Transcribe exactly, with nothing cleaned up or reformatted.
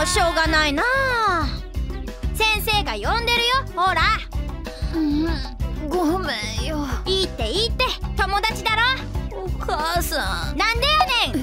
うしょうがないな。先生が呼んでるよ、ほら。 うん、ごめんよ。 いいっていいって、友達だろ。 お母さん。 なんでやねん。